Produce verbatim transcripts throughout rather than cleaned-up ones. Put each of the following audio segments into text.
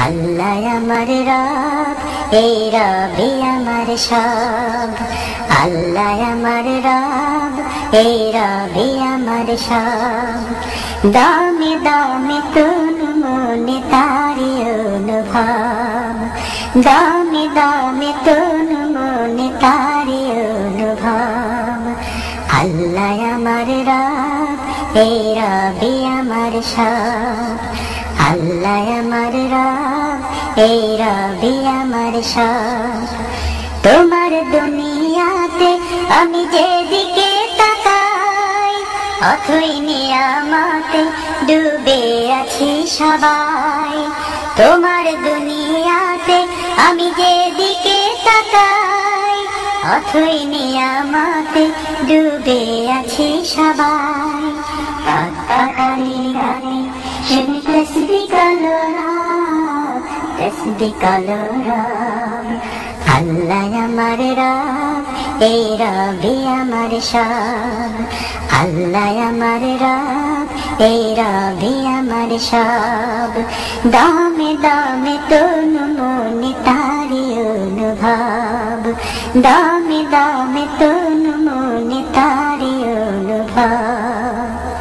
আল্লাহ আমার রব, এই রবি আমার সব। আল্লাহ আমার রব, এই রবি আমার সব। দামে দামে তন মনে তারি অনুভব, দামে দামে তন মনে তারি অনুভব। আল্লাহ আমার রব, এই রবি আমার সব। আল্লাহ আমার রব, এই রবি আমার সব। তোমার দুনিয়াতে আমি যেদিকে তাকাই, অথই নিয়ামতে ডুবে আছি সবাই। তোমার দুনিয়াতে আমি যেদিকে তাকাই, অথই নিয়ামতে ডুবে আছি সবাই। আত্মাকালীন গানে শুনি তসবিহ কালো রব, তসবিহ কালো রব। আল্লাহ আমার রব, এই রবি আমার সব। আল্লাহ আমার রব, এই রবি আমার সব। দামে দামে তন মনে তারি অনুভব, দামে দামে তন মনে তারি অনুভব।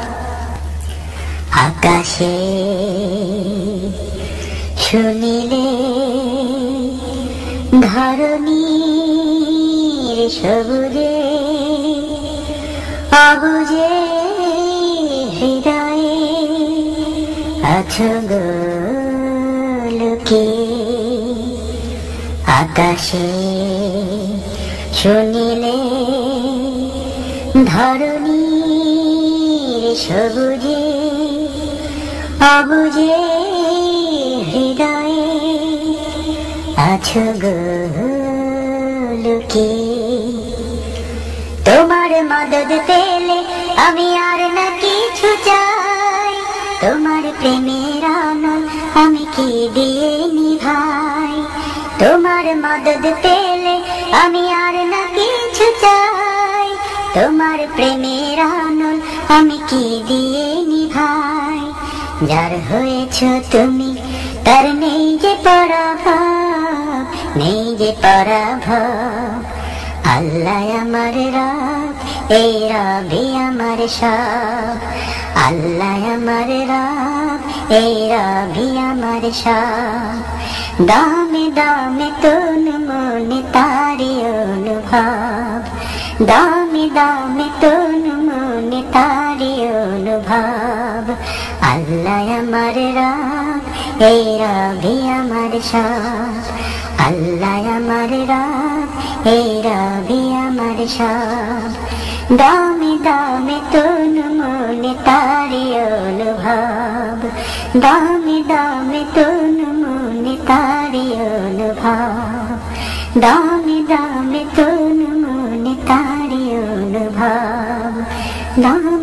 আকাশে শুনিলে ধরণীর সবুজে, অবুজে হৃদয়ে আছো গো লুকিয়ে। আকাশে শুনিলে ধরণীর সবুজে, অবুজে হৃদয়ে আছো গো লুকিয়ে। তোমার মদদ পেলে আমি আর না কিছু চাই, তোমার প্রেমের আনন্দ আমি কি দিয়ে নিভাই। তোমার মদদ পেলে আমি আর না কিছু চাই, তোমার প্রেমের আনন্দ আমি কি দিয়ে নিভাই। যার হয়েছ তুমি তার নেই যে পরাভব, নেই যে পরাভব। আল্লাহ আমার রব, এই রবি আমার সব। আল্লাহ আমার রব, এই রবি আমার সব। দামে দামে তন মনে তারি অনুভব, দামে দামে তন মনে তারি অনুভব। আল্লাহ আমার রব, এই রবি আমার সব। আল্লাহ আমার রব, এই রবি আমার সব। দামে দামে তন মনে তারি অনুভব, দামে দামে তন মনে তারি অনুভব। দামে দামে তন মনে তারি অনুভব, দামে